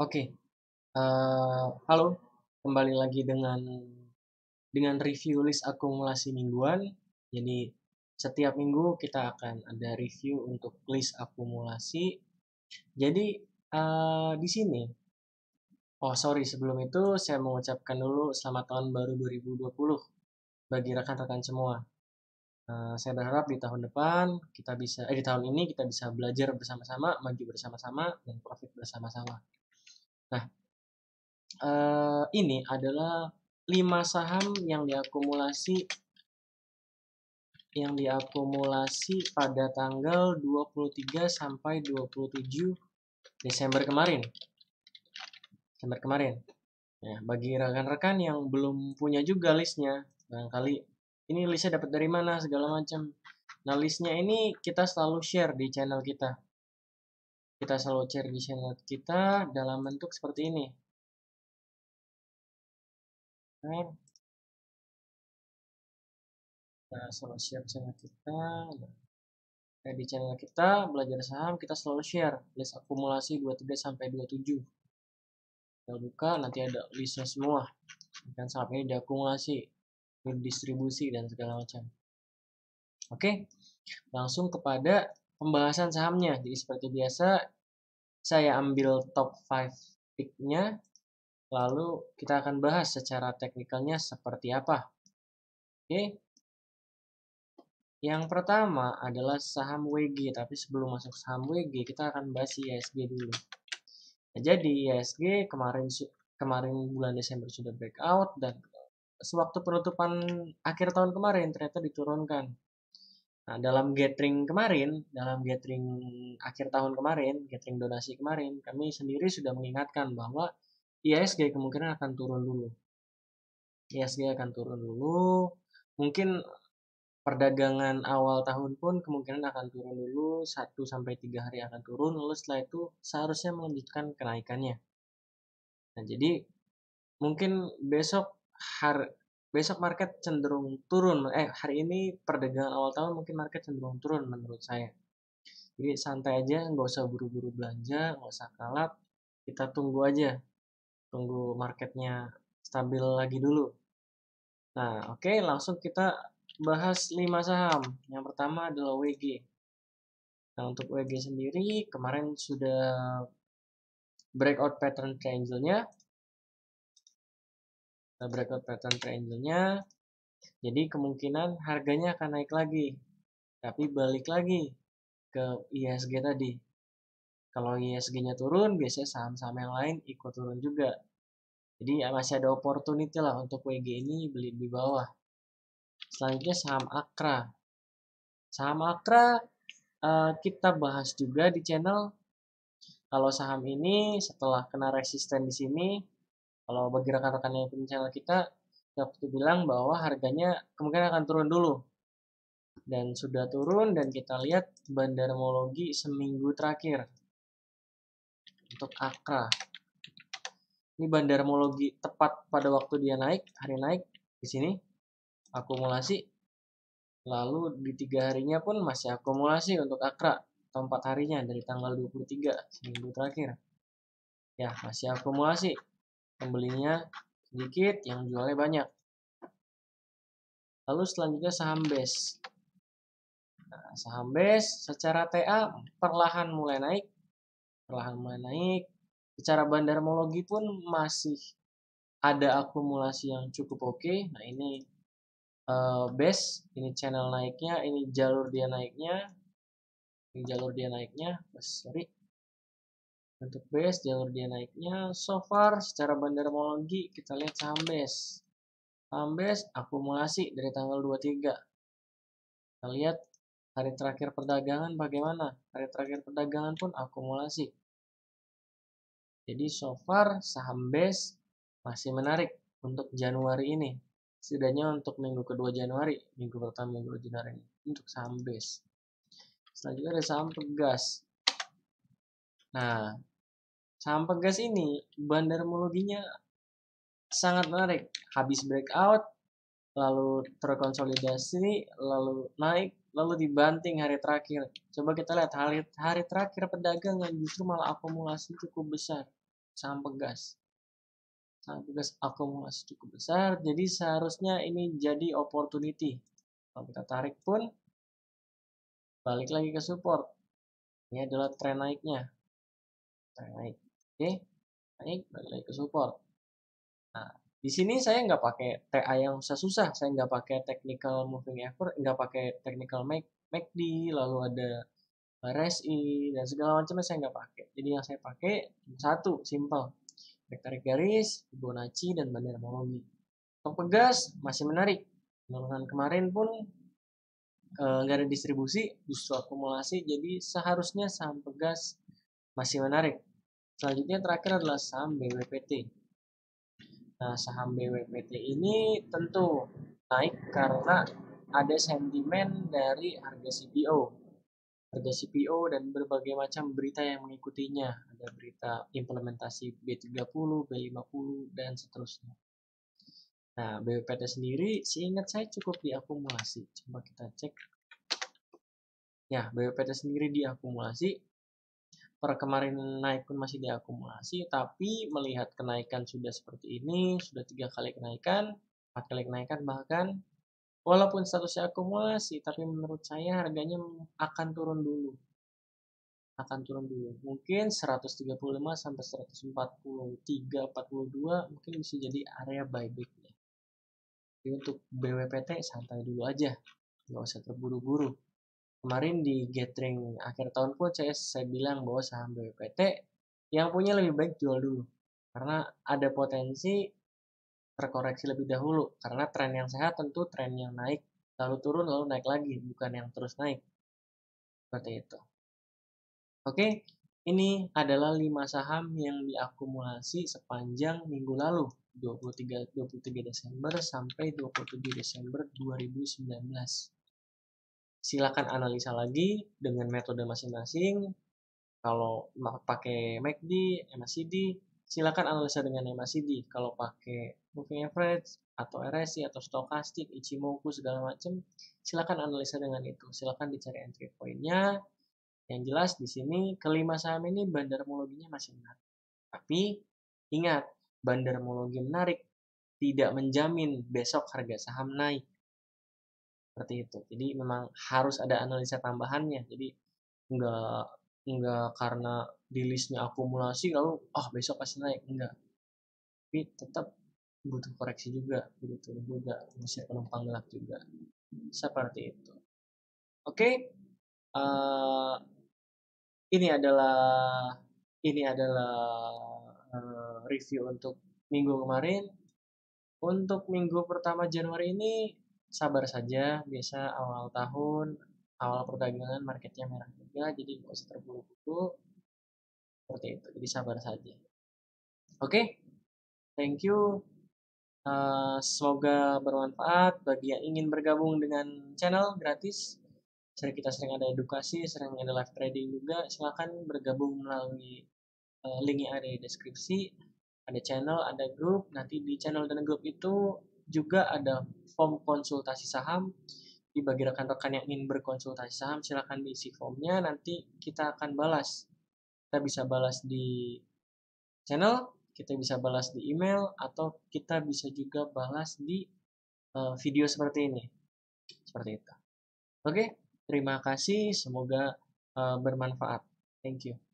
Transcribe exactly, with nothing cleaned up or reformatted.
Oke, eee, halo, kembali lagi dengan dengan review list akumulasi mingguan. Jadi setiap minggu kita akan ada review untuk list akumulasi. Jadi eee, di sini, oh sorry sebelum itu saya mengucapkan dulu selamat tahun baru dua ribu dua puluh bagi rekan-rekan semua. Eee, saya berharap di tahun depan kita bisa, eh di tahun ini kita bisa belajar bersama-sama, maju bersama-sama, dan profit bersama-sama. Nah, eh, ini adalah lima saham yang diakumulasi yang diakumulasi pada tanggal dua puluh tiga sampai dua puluh tujuh Desember kemarin. Desember kemarin. Ya, bagi rekan-rekan yang belum punya juga listnya, barangkali ini listnya dapat dari mana segala macam. Nah, listnya ini kita selalu share di channel kita. Kita selalu share di channel kita dalam bentuk seperti ini. Nah, kita selalu share channel kita. Nah, di channel kita belajar saham kita selalu share list akumulasi dua puluh tiga sampai dua puluh tujuh. Kita buka nanti ada listnya semua. Dan saham ini diakumulasi, didistribusi dan segala macam. Oke, langsung kepada pembahasan sahamnya. Jadi seperti biasa saya ambil top lima pick-nya, lalu kita akan bahas secara teknikalnya seperti apa. Oke. Yang pertama adalah saham W G, tapi sebelum masuk saham W G kita akan bahas I H S G dulu. Nah, jadi I H S G kemarin kemarin bulan Desember sudah breakout dan sewaktu penutupan akhir tahun kemarin ternyata diturunkan. Nah, dalam gathering kemarin, dalam gathering akhir tahun kemarin, gathering donasi kemarin, kami sendiri sudah mengingatkan bahwa I H S G kemungkinan akan turun dulu. I H S G akan turun dulu. Mungkin perdagangan awal tahun pun kemungkinan akan turun dulu, satu sampai tiga hari akan turun, lalu setelah itu seharusnya melanjutkan kenaikannya. Nah, jadi mungkin besok hari besok market cenderung turun. Eh, hari ini perdagangan awal tahun mungkin market cenderung turun menurut saya. Jadi santai aja, nggak usah buru-buru belanja, nggak usah kalap. Kita tunggu aja, tunggu marketnya stabil lagi dulu. Nah, oke, okay, langsung kita bahas lima saham. Yang pertama adalah W G. Nah, untuk W G sendiri kemarin sudah breakout pattern triangle-nya. Breakout pattern triangle-nya. Jadi kemungkinan harganya akan naik lagi. Tapi balik lagi ke I H S G tadi. Kalau I H S G-nya turun, biasanya saham-saham yang lain ikut turun juga. Jadi ya masih ada opportunity lah untuk W G ini beli di bawah. Selanjutnya saham Akra. Saham Akra uh, kita bahas juga di channel. Kalau saham ini setelah kena resisten di sini, kalau bagi rekan-rekan yang punya channel kita, kita bilang bahwa harganya kemungkinan akan turun dulu. Dan sudah turun dan kita lihat bandarmologi seminggu terakhir untuk Akra. Ini bandarmologi tepat pada waktu dia naik, hari naik di sini akumulasi. Lalu di tiga harinya pun masih akumulasi untuk Akra atau empat harinya dari tanggal dua puluh tiga seminggu terakhir. Ya, masih akumulasi. Pembelinya sedikit, yang jualnya banyak. Lalu selanjutnya saham B E S. Nah, saham B E S secara T A perlahan mulai naik. Perlahan mulai naik. Secara bandarmologi pun masih ada akumulasi yang cukup oke. Nah, ini uh, B E S, ini channel naiknya, ini jalur dia naiknya. Ini jalur dia naiknya, sorry. Untuk B E S, jalur dia naiknya. So far, secara bandarmologi, kita lihat saham B E S. Saham B E S akumulasi dari tanggal dua puluh tiga. Kita lihat hari terakhir perdagangan bagaimana. Hari terakhir perdagangan pun akumulasi. Jadi so far, saham B E S masih menarik untuk Januari ini. Setidaknya untuk minggu kedua Januari, minggu pertama minggu kedua Januari ini. Untuk saham B E S. Selanjutnya ada saham Pegas. Nah, saham Pegas ini bandarmologinya sangat menarik. Habis breakout, lalu terkonsolidasi, lalu naik, lalu dibanting hari terakhir. Coba kita lihat hari, hari terakhir perdagangan justru malah akumulasi cukup besar. saham pegas. Saham pegas akumulasi cukup besar, jadi seharusnya ini jadi opportunity. Kalau kita tarik pun balik lagi ke support. Ini adalah tren naiknya. Tren naik. Oke, naik balik lagi ke support. Nah, di sini saya nggak pakai T A yang susah-susah, saya nggak pakai technical moving average, nggak pakai technical M A C D, lalu ada R S I dan segala macamnya saya nggak pakai. Jadi yang saya pakai cuma satu, simple. Tarik garis, Fibonacci dan bandermologi. Untuk pegas masih menarik. Penurunan kemarin pun nggak e, ada distribusi, justru akumulasi. Jadi seharusnya saham pegas masih menarik. Selanjutnya terakhir adalah saham B W P T. Nah, saham B W P T ini tentu naik karena ada sentimen dari harga C P O. Harga C P O dan berbagai macam berita yang mengikutinya. Ada berita implementasi B tiga puluh, B lima puluh, dan seterusnya. Nah, B W P T sendiri, seingat saya cukup diakumulasi. Coba kita cek. Ya, B W P T sendiri diakumulasi. Per kemarin naik pun masih diakumulasi, tapi melihat kenaikan sudah seperti ini, sudah tiga kali kenaikan, empat kali kenaikan bahkan, walaupun statusnya akumulasi, tapi menurut saya harganya akan turun dulu. Akan turun dulu. Mungkin seratus tiga puluh lima sampai seratus empat puluh tiga, empat puluh dua mungkin bisa jadi area buyback-nya. Jadi untuk B W P T santai dulu aja, nggak usah terburu-buru. Kemarin di gathering akhir tahun pun saya, saya bilang bahwa saham B W P T yang punya lebih baik jual dulu. Karena ada potensi terkoreksi lebih dahulu. Karena tren yang sehat tentu tren yang naik, lalu turun, lalu naik lagi. Bukan yang terus naik. Seperti itu. Oke, ini adalah lima saham yang diakumulasi sepanjang minggu lalu. dua puluh tiga, dua puluh tiga Desember sampai dua puluh tujuh Desember dua ribu sembilan belas. Silakan analisa lagi dengan metode masing-masing. Kalau pakai M A C D, M A C D, silakan analisa dengan M A C D. Kalau pakai moving average atau R S I atau stokastik, Ichimoku segala macam, silakan analisa dengan itu. Silakan dicari entry point-nya. Yang jelas di sini kelima saham ini bandarmologinya masih menarik. Tapi ingat, bandarmologi menarik tidak menjamin besok harga saham naik. Seperti itu. Jadi memang harus ada analisa tambahannya. Jadi enggak enggak karena di listnya akumulasi lalu oh besok pasti naik, enggak. Tapi tetap butuh koreksi juga, butuh juga masih penumpang gelap juga. Seperti itu. Oke. Okay. Uh, ini adalah ini adalah uh, review untuk minggu kemarin. Untuk minggu pertama Januari ini sabar saja, biasa awal tahun, awal perdagangan marketnya merah juga, jadi nggak usah terburu-buru. Seperti itu, jadi sabar saja. Oke, okay? Thank you. Uh, semoga bermanfaat bagi yang ingin bergabung dengan channel gratis. Sering kita sering ada edukasi, sering ada live trading juga. Silakan bergabung melalui uh, link yang ada di deskripsi. Ada channel, ada grup. Nanti di channel dan grup itu juga ada form konsultasi saham. Di bagi rekan-rekan yang ingin berkonsultasi saham, silakan diisi formnya. Nanti kita akan balas. Kita bisa balas di channel, kita bisa balas di email, atau kita bisa juga balas di uh, video seperti ini. Seperti itu. Oke, terima kasih. Semoga uh, bermanfaat. Thank you.